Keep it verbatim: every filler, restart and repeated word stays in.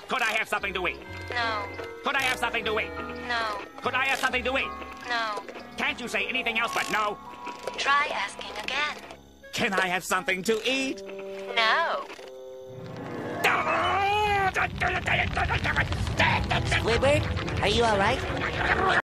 Could I have something to eat? No. Could I have something to eat? No. Could I have something to eat? No. Can't you say anything else but no? Try asking again. Can I have something to eat? No. Squidward, are you all right?